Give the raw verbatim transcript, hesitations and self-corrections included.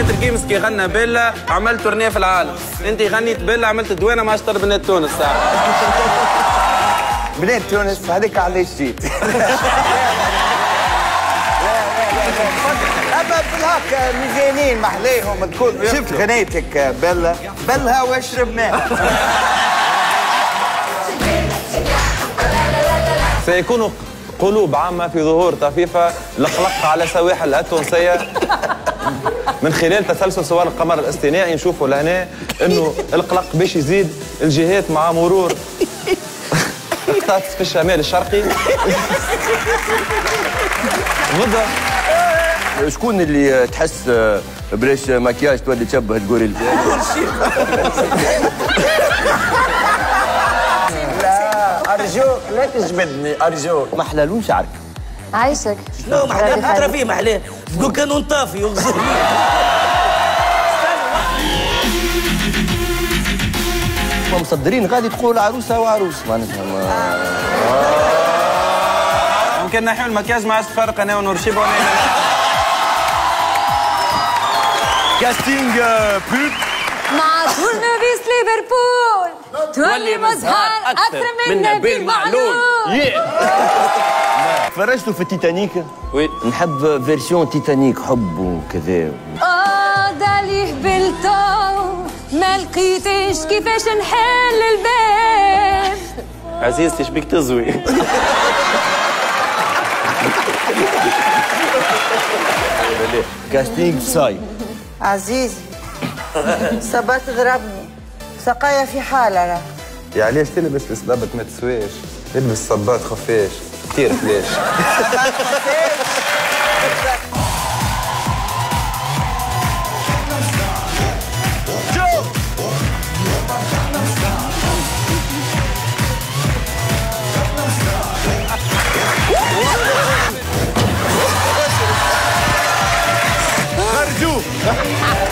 الجيمز كي غنى بيلا عملت تورنيه في العالم، انت غنيت بيلا عملت دوينه مع اشطر بنات تونس ساعه. بنات تونس هذيك علاش جيت. اما بالهكا مزيانين محليهم تكون شفت غنيتك بلا بلها واشرب ماء. سيكون قلوب عامة في ظهور طفيفة لقلق على سواحل التونسية من خلال تسلسل صور القمر الاصطناعي. نشوفوا لهنا انه القلق باش يزيد الجهات مع مرور اقتاص في الشمال الشرقي. غدا شكون اللي تحس بلاش مكياج تولي تشبه الغوريلا؟ لا ارجوك لا تجبدني ارجوك. ما حلالوش شعرك. عايشك. شنو محلاه؟ خاطر فيه محلاه تقول كانوا طافي يغزر. مصدرين غادي تقول عروسه وعروس معناتها ما... ممكن نحيو المكياج ما عادش تفرق انا ونور شيبه ونعمل كاستينغ بوت مع تورنفيس ليفربول تولي مظهر اكثر من نبيل معلول. تفرجتوا في تيتانيك؟ وي. نحب فيرسيون تيتانيك حب وكذا. اه دالي هبلتو ما لقيتش كيفاش نحل الباب. عزيزتي ايش بيك تزوي؟ كاستينغ صاي. عزيزي صبات غربني سقايا في حال انا. يا علاش تلبس الصبابط ما تسواش؟ البس صباط خفاش كثير فلاش. خرجوا